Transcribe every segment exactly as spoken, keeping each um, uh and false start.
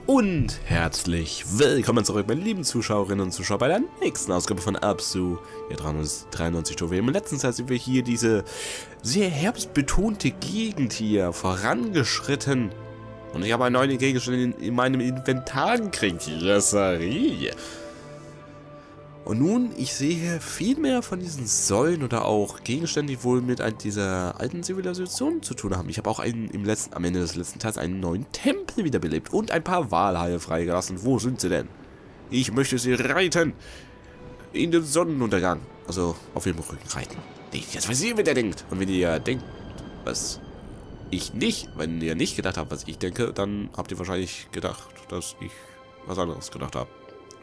Und herzlich willkommen zurück, meine lieben Zuschauerinnen und Zuschauer, bei der nächsten Ausgabe von Abzu. Hier dreihundertdreiundneunzig Trophäen. Im letzten Teil sind wir hier diese sehr herbstbetonte Gegend hier vorangeschritten. Und ich habe einen neuen Gegenstand in, in meinem Inventar gekriegt. Jesserie. Und nun, ich sehe viel mehr von diesen Säulen oder auch Gegenständen, die wohl mit dieser alten Zivilisation zu tun haben. Ich habe auch einen, im letzten, am Ende des letzten Teils einen neuen Tempel wiederbelebt und ein paar Walhaie freigelassen. Wo sind sie denn? Ich möchte sie reiten in den Sonnenuntergang. Also auf dem Rücken reiten. Jetzt weiß ich, wer der denkt. Und wenn ihr denkt, was ich nicht, wenn ihr nicht gedacht habt, was ich denke, dann habt ihr wahrscheinlich gedacht, dass ich was anderes gedacht habe.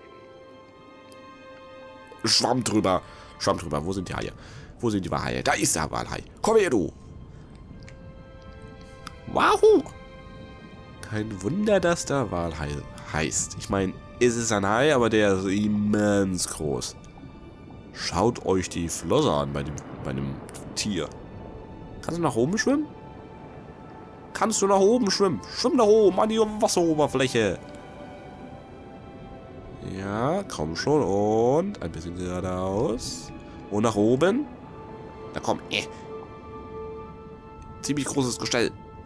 Schwamm drüber. Schwamm drüber. Wo sind die Haie? Wo sind die Walhaie? Da ist der Walhai. Komm her, du. Wahoo. Kein Wunder, dass der Walhai heißt. Ich meine, es ist ein Hai, aber der ist immens groß. Schaut euch die Flosse an bei dem, bei dem Tier. Kannst du nach oben schwimmen? Kannst du nach oben schwimmen? Schwimm nach oben an die Wasseroberfläche. Ja, komm schon. Und ein bisschen geradeaus. Und nach oben. Na komm, eh. Ziemlich großes Gestell.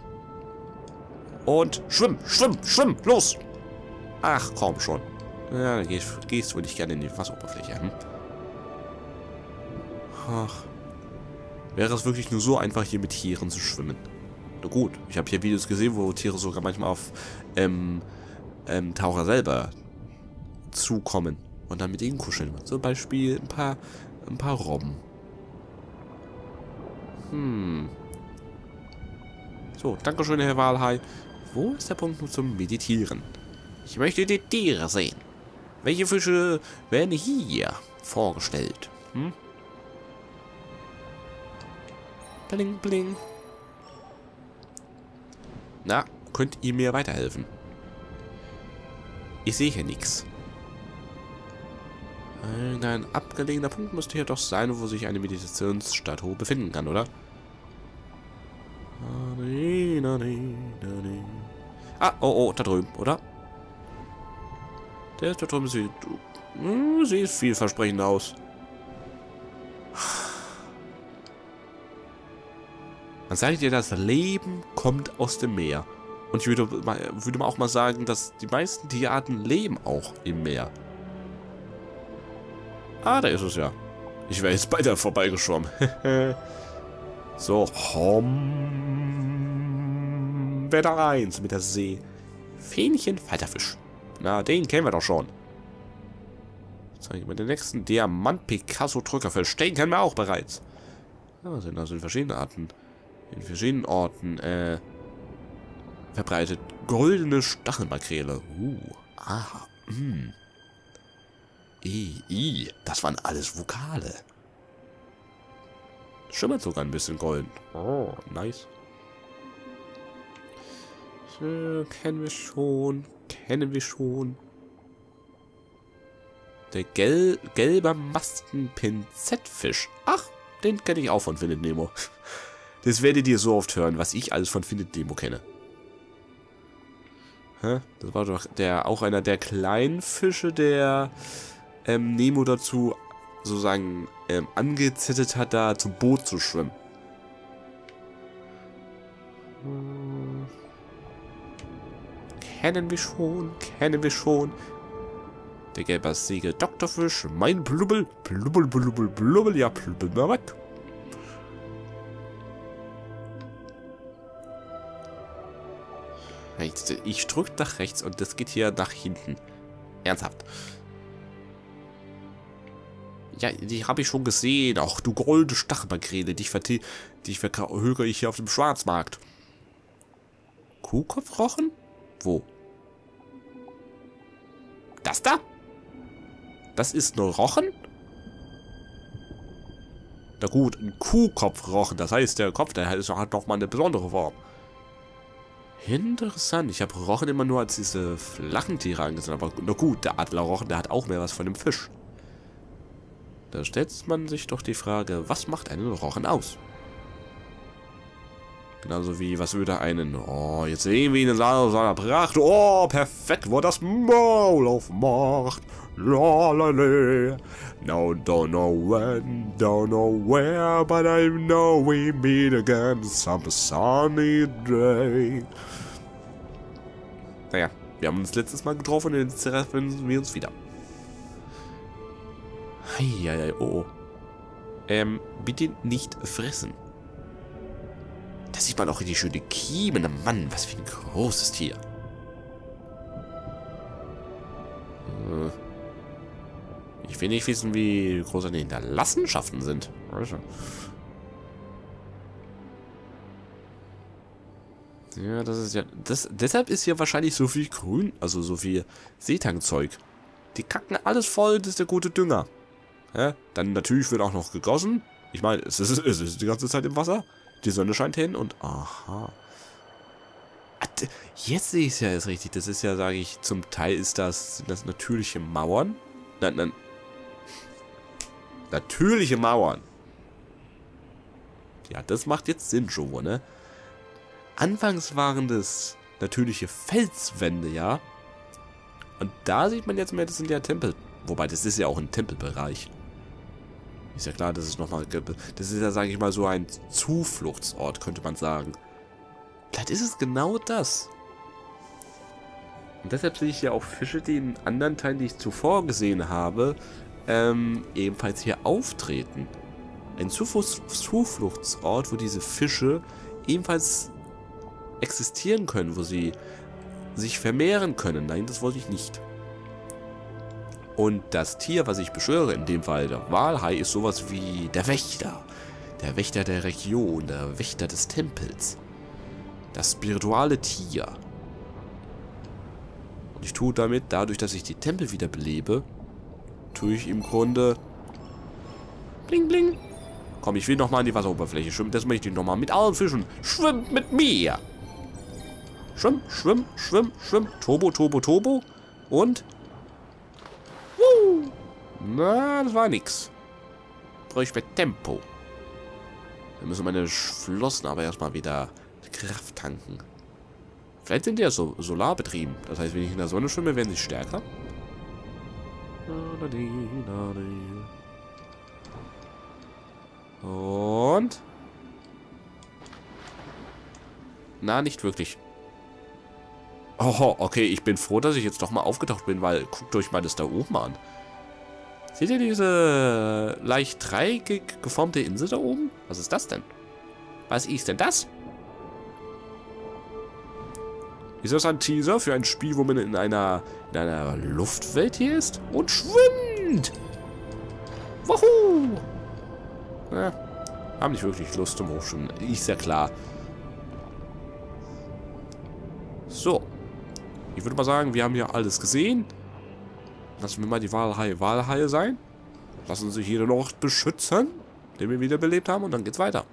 Und schwimm, schwimm, schwimm, los. Ach, komm schon. Ja, dann gehst, gehst du nicht gerne in die Wasseroberfläche. Hm? Ach. Wäre es wirklich nur so einfach, hier mit Tieren zu schwimmen? Na gut, ich habe hier Videos gesehen, wo Tiere sogar manchmal auf ähm, ähm, Taucher selber zukommen und dann mit ihnen kuscheln. Zum Beispiel ein paar, ein paar Robben. Hm. So, dankeschön, Herr Walhai. Wo ist der Punkt zum Meditieren? Ich möchte die Tiere sehen. Welche Fische werden hier vorgestellt? Hm? Bling, bling. Na, könnt ihr mir weiterhelfen? Ich sehe hier nichts. Ein abgelegener Punkt müsste hier doch sein, wo sich eine Meditationsstatue befinden kann, oder? Ah, oh, oh, da drüben, oder? Der da drüben sieht, sieht vielversprechend aus. Man sagt ja, das Leben kommt aus dem Meer. Und ich würde, würde auch mal sagen, dass die meisten Tierarten leben auch im Meer. Ah, da ist es ja. Ich wäre jetzt beide vorbeigeschwommen. So, hom. Wetter eins mit der See. Fähnchen, Falterfisch. Na, den kennen wir doch schon. Zeige ich mir den nächsten. Diamant, Picasso, Drückerfisch. Den kennen wir auch bereits. Ja, sind also in verschiedenen Arten. In verschiedenen Orten, äh, verbreitet. Goldene Stachelmakrele. Uh, aha, hm. I, I, das waren alles Vokale. Schimmert sogar ein bisschen golden. Oh, nice. So, kennen wir schon. Kennen wir schon. Der gel gelbe Maskenpinzettfisch. Ach, den kenne ich auch von Findet Nemo. Das werdet ihr so oft hören, was ich alles von Findet Nemo kenne. Hä? Das war doch der auch einer der kleinen Fische, der Ähm, Nemo dazu sozusagen ähm, angezettet hat, da zum Boot zu schwimmen. Hm. Kennen wir schon, kennen wir schon. Der gelbersäge Doktorfisch, mein Blubbel, Blubbel, Blubbel, Blubbel, ja, Blubbel, mal weg. Ich drücke nach rechts und das geht hier nach hinten. Ernsthaft. Ja, die habe ich schon gesehen. Ach, du goldene Stachelmakrele. Dich, dich verhökere ich hier auf dem Schwarzmarkt. Kuhkopfrochen? Wo? Das da? Das ist nur Rochen? Na gut, ein Kuhkopfrochen. Das heißt, der Kopf, der hat doch mal eine besondere Form. Interessant. Ich habe Rochen immer nur als diese flachen Tiere angesehen. Aber na gut, der Adlerrochen, der hat auch mehr was von dem Fisch. Da stellt man sich doch die Frage, was macht einen Rochen aus? Genauso wie, was würde einen... Oh, jetzt sehen wir ihn in seiner, seiner Pracht. Oh, perfekt, wo das Maul aufmacht. Lalale. No, don't know when, don't know where, but I know we meet again some sunny day. Naja, wir haben uns letztes Mal getroffen und jetzt treffen wir uns wieder. Heieiei, oh, oh. Ähm, bitte nicht fressen. Da sieht man auch die schöne Kiemen. Mann, was für ein großes Tier. Ich will nicht wissen, wie groß seine Hinterlassenschaften sind. Ja, das ist ja... Das, deshalb ist hier wahrscheinlich so viel Grün, also so viel Seetangzeug. Die kacken alles voll, das ist der gute Dünger. Ja, dann natürlich wird auch noch gegossen. Ich meine, es ist, es ist die ganze Zeit im Wasser. Die Sonne scheint hin und... Aha. Jetzt sehe ich es ja erst richtig. Das ist ja, sage ich, zum Teil ist das, sind das natürliche Mauern. Nein, nein. Natürliche Mauern. Ja, das macht jetzt Sinn schon, ne? Anfangs waren das natürliche Felswände, ja. Und da sieht man jetzt mehr, das sind ja Tempel. Wobei, das ist ja auch ein Tempelbereich. Ist ja klar, das ist nochmal... Das ist ja, sage ich mal, so ein Zufluchtsort, könnte man sagen. Vielleicht ist es genau das. Und deshalb sehe ich ja auch Fische, die in anderen Teilen, die ich zuvor gesehen habe, ähm, ebenfalls hier auftreten. Ein Zufluchtsort, wo diese Fische ebenfalls existieren können, wo sie sich vermehren können. Nein, das wollte ich nicht. Und das Tier, was ich beschwöre, in dem Fall der Walhai, ist sowas wie der Wächter. Der Wächter der Region, der Wächter des Tempels. Das spirituelle Tier. Und ich tue damit, dadurch, dass ich die Tempel wieder belebe, tue ich im Grunde... Bling, bling. Komm, ich will nochmal an die Wasseroberfläche schwimmen. Das möchte ich nochmal mit allen Fischen. Schwimmt mit mir! Schwimm, schwimm, schwimm, schwimm. Turbo, Turbo, Turbo. Und... Woo! Na, das war nix. Brauche ich mehr Tempo. Dann müssen meine Flossen aber erstmal wieder Kraft tanken. Vielleicht sind die ja so solarbetrieben. Das heißt, wenn ich in der Sonne schwimme, werden sie stärker. Und... Na, nicht wirklich. Oh, okay, ich bin froh, dass ich jetzt doch mal aufgetaucht bin, weil guckt euch mal das da oben an. Seht ihr diese leicht dreieckig geformte Insel da oben? Was ist das denn? Was ist denn das? Ist das ein Teaser für ein Spiel, wo man in einer, in einer Luftwelt hier ist und schwimmt? Wahoo! Ja, haben nicht wirklich Lust zum Hochschwimmen. Ist ja klar. So. Ich würde mal sagen, wir haben hier alles gesehen. Lassen wir mal die Walhaie Walhaie sein. Lassen sich jeder noch beschützen, den wir wiederbelebt haben, und dann geht's weiter.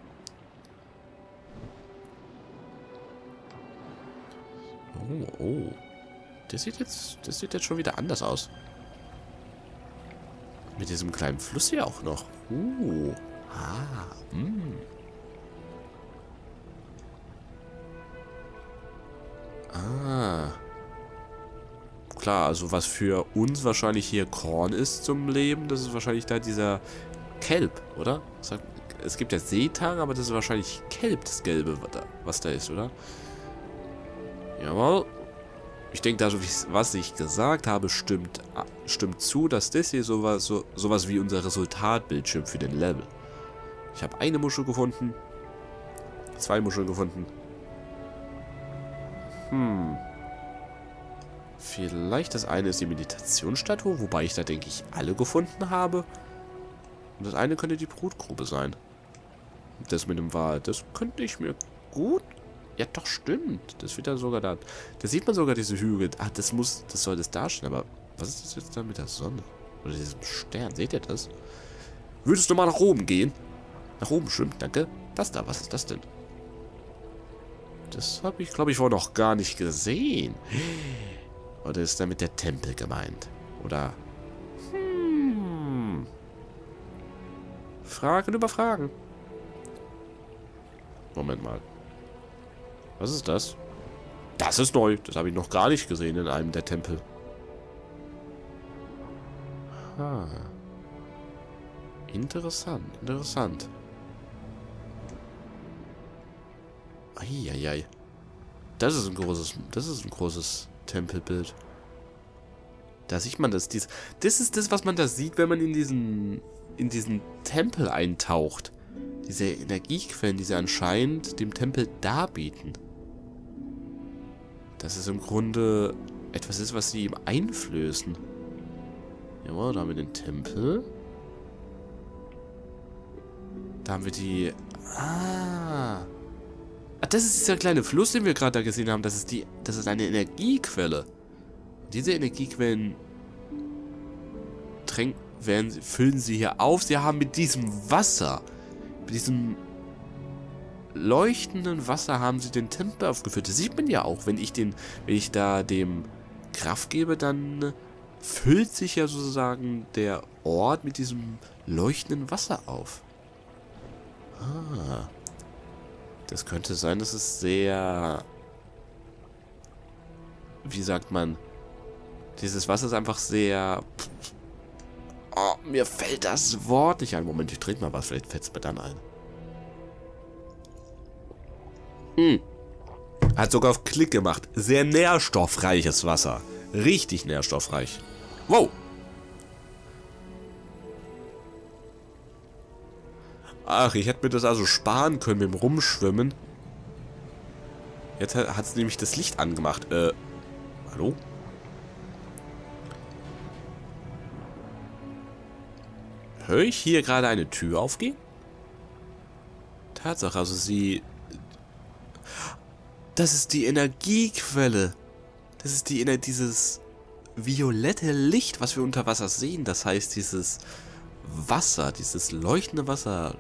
Oh, oh. Das sieht jetzt, das sieht jetzt schon wieder anders aus. Mit diesem kleinen Fluss hier auch noch. Uh. Ah. Mm. Ah. Klar, also was für uns wahrscheinlich hier Korn ist zum Leben, das ist wahrscheinlich da dieser Kelp, oder? Es gibt ja Seetang, aber das ist wahrscheinlich Kelp, das Gelbe, was da ist, oder? Jawohl. Ich denke, da, was ich gesagt habe, stimmt, stimmt zu, dass das hier sowas, so, sowas wie unser Resultatbildschirm für den Level. Ich habe eine Muschel gefunden. Zwei Muscheln gefunden. Hm. Vielleicht das eine ist die Meditationsstatue, wobei ich da, denke ich, alle gefunden habe. Und das eine könnte die Brutgrube sein. Das mit dem Wal, das könnte ich mir gut... Ja, doch, stimmt. Das wird ja sogar da... Da sieht man sogar diese Hügel. Ach, das muss... Das soll das darstellen, aber... Was ist das jetzt da mit der Sonne? Oder diesem Stern? Seht ihr das? Würdest du mal nach oben gehen? Nach oben schwimmen, danke. Das da, was ist das denn? Das habe ich, glaube ich, vorher noch gar nicht gesehen. Oder ist damit der Tempel gemeint? Oder... Hm... Fragen über Fragen. Moment mal. Was ist das? Das ist neu. Das habe ich noch gar nicht gesehen in einem der Tempel. Ah. Interessant, interessant. Eieiei. Das ist ein großes, das ist ein großes Tempelbild. Da sieht man das. Dies, das ist das, was man da sieht, wenn man in diesen, in diesen Tempel eintaucht. Diese Energiequellen, die sie anscheinend dem Tempel darbieten. Dass es im Grunde etwas ist, was sie ihm einflößen. Ja, da haben wir den Tempel. Da haben wir die... Ah. Ah, das ist dieser kleine Fluss, den wir gerade da gesehen haben. Das ist die... Das ist eine Energiequelle. Diese Energiequellen tränken, werden, füllen sie hier auf. Sie haben mit diesem Wasser, mit diesem leuchtenden Wasser haben sie den Tempel aufgefüllt. Das sieht man ja auch, wenn ich den, wenn ich da dem Kraft gebe, dann füllt sich ja sozusagen der Ort mit diesem leuchtenden Wasser auf. Ah. Das könnte sein, dass es sehr... Wie sagt man? Dieses Wasser ist einfach sehr... Oh, mir fällt das Wort nicht ein. Moment, ich trinke mal was. Vielleicht fällt es mir dann ein. Hm. Hat sogar auf Klick gemacht. Sehr nährstoffreiches Wasser. Richtig nährstoffreich. Wow. Ach, ich hätte mir das also sparen können mit dem Rumschwimmen. Jetzt hat es nämlich das Licht angemacht. Äh, hallo? Höre ich hier gerade eine Tür aufgehen? Tatsache, also sie... Das ist die Energiequelle. Das ist die Ener dieses violette Licht, was wir unter Wasser sehen. Das heißt, dieses Wasser, dieses leuchtende Wasser...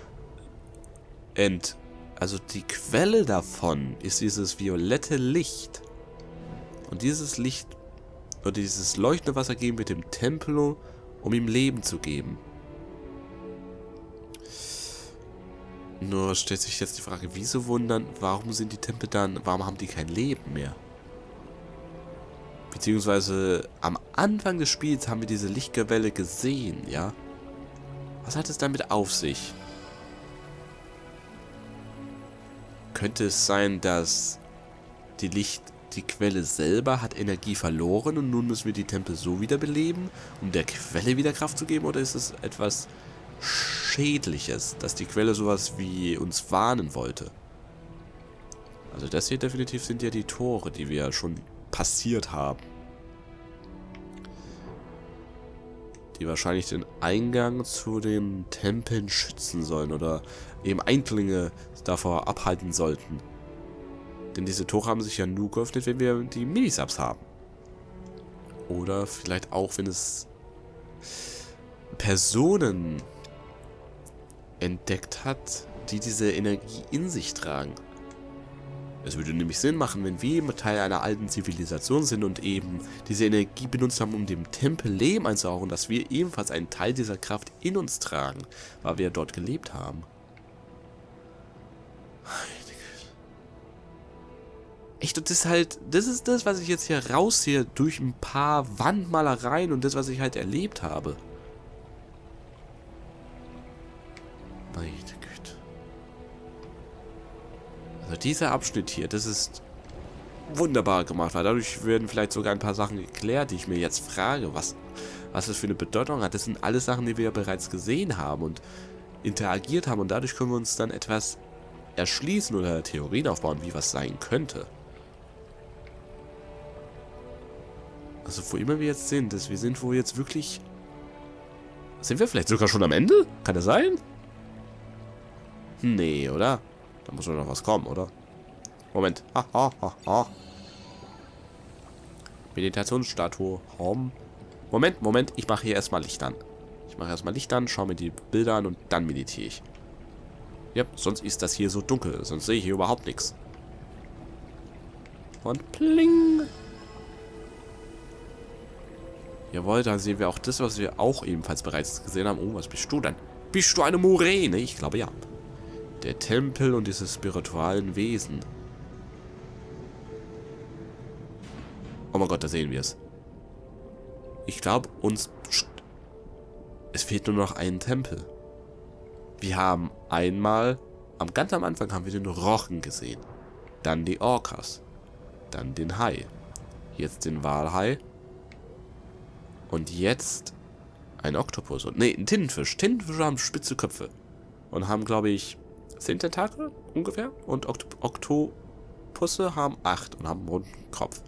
Ent, also die Quelle davon ist dieses violette Licht. Und dieses Licht, oder dieses leuchtende Wasser geben wir dem Tempel, um ihm Leben zu geben. Nur stellt sich jetzt die Frage, wieso wundern, warum sind die Tempel dann, warum haben die kein Leben mehr? Beziehungsweise am Anfang des Spiels haben wir diese Lichtquelle gesehen, ja? Was hat es damit auf sich? Könnte es sein, dass die Licht, die Quelle selber hat Energie verloren und nun müssen wir die Tempel so wiederbeleben, um der Quelle wieder Kraft zu geben? Oder ist es etwas Schädliches, dass die Quelle sowas wie uns warnen wollte? Also das hier definitiv sind ja die Tore, die wir schon passiert haben. Die wahrscheinlich den Eingang zu den Tempeln schützen sollen oder eben Eindringlinge davor abhalten sollten. Denn diese Tore haben sich ja nur geöffnet, wenn wir die Minisubs haben. Oder vielleicht auch, wenn es Personen entdeckt hat, die diese Energie in sich tragen. Es würde nämlich Sinn machen, wenn wir Teil einer alten Zivilisation sind und eben diese Energie benutzt haben, um dem Tempel Leben einzuhauchen, dass wir ebenfalls einen Teil dieser Kraft in uns tragen, weil wir dort gelebt haben. Echt, und das ist halt, das ist das, was ich jetzt hier rausziehe, durch ein paar Wandmalereien und das, was ich halt erlebt habe. Meine Güte. Also dieser Abschnitt hier, das ist wunderbar gemacht, weil dadurch werden vielleicht sogar ein paar Sachen geklärt, die ich mir jetzt frage, was, was das für eine Bedeutung hat. Das sind alles Sachen, die wir ja bereits gesehen haben und interagiert haben und dadurch können wir uns dann etwas erschließen oder Theorien aufbauen, wie was sein könnte. Also wo immer wir jetzt sind, dass wir sind, wo wir jetzt wirklich... Sind wir vielleicht sogar schon am Ende? Kann das sein? Nee, oder? Da muss doch noch was kommen, oder? Moment. Ha, ha, ha, ha. Meditationsstatue. Home. Moment, Moment. Ich mache hier erstmal Licht an. Ich mache erstmal Licht an, schaue mir die Bilder an und dann meditiere ich. Ja, sonst ist das hier so dunkel. Sonst sehe ich hier überhaupt nichts. Und pling. Jawohl, da sehen wir auch das, was wir auch ebenfalls bereits gesehen haben. Oh, was bist du denn? Bist du eine Muräne? Ich glaube ja. Der Tempel und diese spirituellen Wesen. Oh mein Gott, da sehen wir es. Ich glaube, uns... Es fehlt nur noch ein Tempel. Wir haben einmal... Am ganz am Anfang haben wir den Rochen gesehen. Dann die Orcas. Dann den Hai. Jetzt den Walhai. Und jetzt ein Oktopus. Und nee, ein Tintenfisch. Tintenfische haben spitze Köpfe. Und haben, glaube ich, zehn Tentakel ungefähr. Und Okt Oktopusse haben acht und haben einen runden Kopf.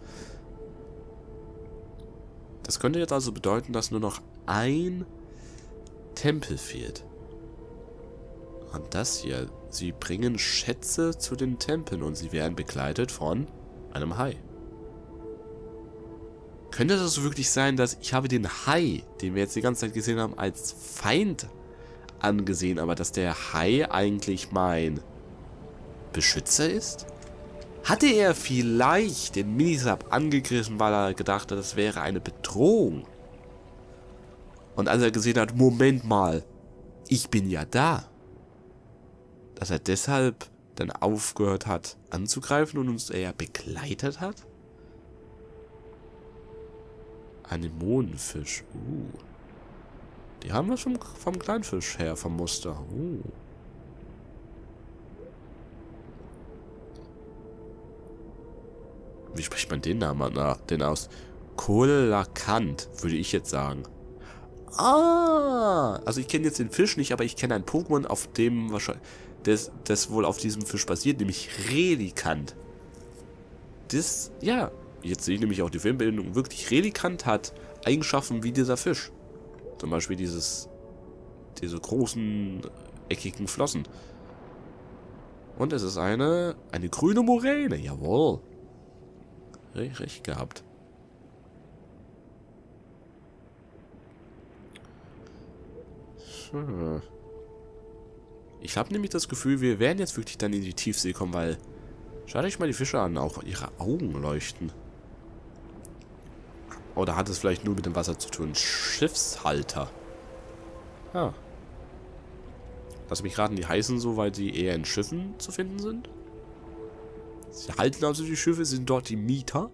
Das könnte jetzt also bedeuten, dass nur noch ein Tempel fehlt. Und das hier. Sie bringen Schätze zu den Tempeln und sie werden begleitet von einem Hai. Könnte das wirklich sein, dass ich habe den Hai, den wir jetzt die ganze Zeit gesehen haben, als Feind angesehen, aber dass der Hai eigentlich mein Beschützer ist? Hatte er vielleicht den Minisap angegriffen, weil er gedacht hat, das wäre eine Bedrohung? Und als er gesehen hat, Moment mal, ich bin ja da. Dass er deshalb dann aufgehört hat anzugreifen und uns eher begleitet hat? Anemonenfisch. Uh. Die haben wir schon vom Kleinfisch her, vom Muster. Uh. Wie spricht man den Namen nach, denn aus? Coelacanth, würde ich jetzt sagen. Ah! Also ich kenne jetzt den Fisch nicht, aber ich kenne ein Pokémon, auf dem wahrscheinlich... Das, das wohl auf diesem Fisch basiert, nämlich Relicanth. Das, ja, jetzt sehe ich nämlich auch die Filmbildung, wirklich Relicanth hat Eigenschaften wie dieser Fisch. Zum Beispiel dieses, diese großen, eckigen Flossen. Und es ist eine, eine grüne Moräne, jawohl. Recht, recht gehabt. So. Ich habe nämlich das Gefühl, wir werden jetzt wirklich dann in die Tiefsee kommen, weil... Schaut euch mal die Fische an, auch ihre Augen leuchten. Oder hat es vielleicht nur mit dem Wasser zu tun? Schiffshalter. Ah. Lass mich raten, die heißen so, weil sie eher in Schiffen zu finden sind? Sie halten also die Schiffe, sind dort die Mieter?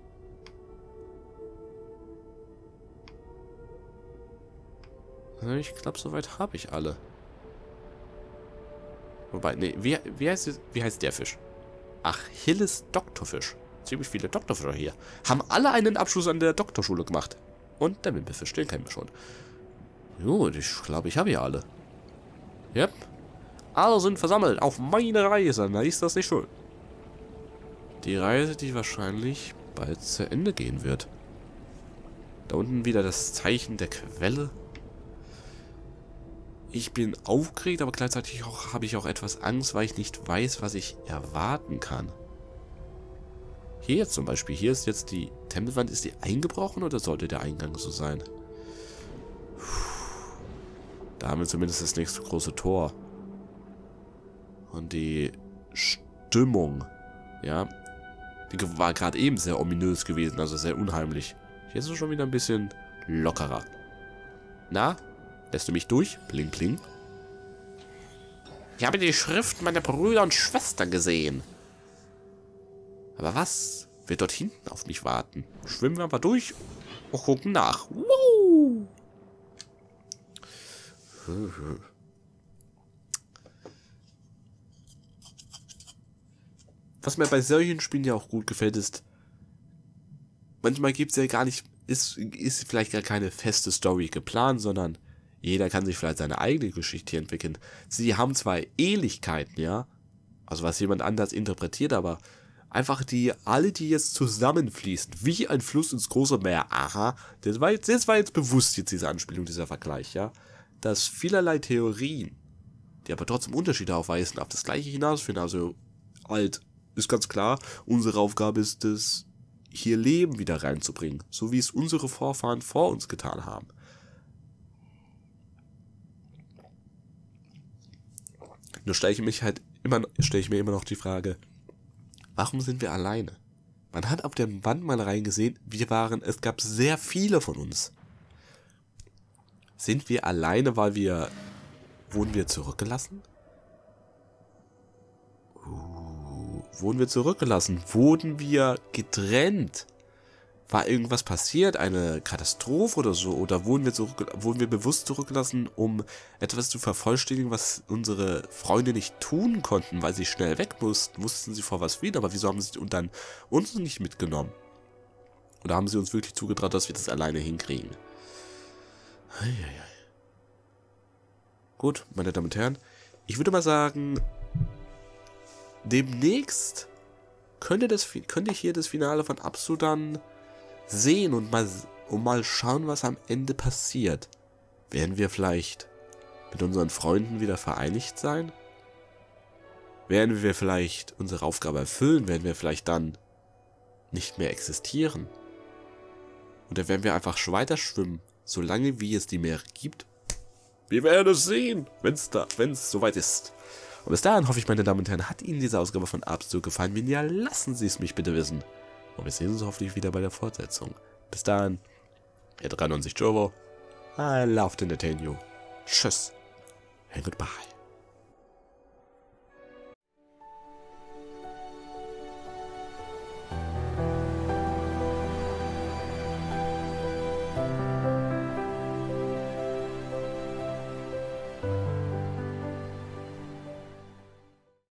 Ich glaube, soweit habe ich alle. Wobei, nee, wie, wie, heißt, wie heißt der Fisch? Achilles Doktorfisch. Ziemlich viele Doktorfische hier. Haben alle einen Abschluss an der Doktorschule gemacht. Und der Wimpelfisch, den kennen wir schon. Gut, ich glaube, ich habe hier alle. Yep. Alle sind versammelt auf meine Reise. Na, ist das nicht schön? Die Reise, die wahrscheinlich bald zu Ende gehen wird. Da unten wieder das Zeichen der Quelle. Ich bin aufgeregt, aber gleichzeitig auch, habe ich auch etwas Angst, weil ich nicht weiß, was ich erwarten kann. Hier jetzt zum Beispiel, hier ist jetzt die Tempelwand, ist die eingebrochen oder sollte der Eingang so sein? Da haben wir zumindest das nächste große Tor. Und die Stimmung, ja, die war gerade eben sehr ominös gewesen, also sehr unheimlich. Hier ist es schon wieder ein bisschen lockerer. Na? Lässt du mich durch? Bling, bling. Ich habe die Schrift meiner Brüder und Schwestern gesehen. Aber was wird dort hinten auf mich warten? Schwimmen wir aber durch und gucken nach. Woo! Was mir bei solchen Spielen ja auch gut gefällt, ist, manchmal gibt es ja gar nicht, ist, ist vielleicht gar keine feste Story geplant, sondern jeder kann sich vielleicht seine eigene Geschichte hier entwickeln. Sie haben zwar Ähnlichkeiten, ja, also was jemand anders interpretiert, aber einfach die, alle, die jetzt zusammenfließen, wie ein Fluss ins große Meer. Aha, das war jetzt, das war jetzt bewusst jetzt diese Anspielung, dieser Vergleich, ja. Dass vielerlei Theorien, die aber trotzdem Unterschiede aufweisen, auf das Gleiche hinausführen. Also, halt, ist ganz klar, unsere Aufgabe ist es, hier Leben wieder reinzubringen, so wie es unsere Vorfahren vor uns getan haben. Nur stelle ich mich halt immer, stelle ich mir immer noch die Frage, warum sind wir alleine? Man hat auf der Wand mal reingesehen, wir waren, es gab sehr viele von uns. Sind wir alleine, weil wir, wurden wir zurückgelassen? Uh, wurden wir zurückgelassen? Wurden wir getrennt? War irgendwas passiert? Eine Katastrophe oder so? Oder wurden wir, zurück, wurden wir bewusst zurückgelassen, um etwas zu vervollständigen, was unsere Freunde nicht tun konnten, weil sie schnell weg mussten? Wussten sie vor was wieder, aber wieso haben sie dann uns nicht mitgenommen? Oder haben sie uns wirklich zugetraut, dass wir das alleine hinkriegen? Eieiei. Gut, meine Damen und Herren, ich würde mal sagen, demnächst könnte, das, könnte ich hier das Finale von Absu dann sehen und mal, und mal schauen, was am Ende passiert. Werden wir vielleicht mit unseren Freunden wieder vereinigt sein? Werden wir vielleicht unsere Aufgabe erfüllen? Werden wir vielleicht dann nicht mehr existieren? Oder werden wir einfach weiter schwimmen, solange wie es die Meere gibt? Wir werden es sehen, wenn es da, wenn es soweit ist. Und bis dahin hoffe ich, meine Damen und Herren, hat Ihnen diese Ausgabe von Absu gefallen? Wenn ja, lassen Sie es mich bitte wissen. Und wir sehen uns hoffentlich wieder bei der Fortsetzung. Bis dahin, Ihr dreiundneunzig Jovo, I love to entertain you. Tschüss and goodbye.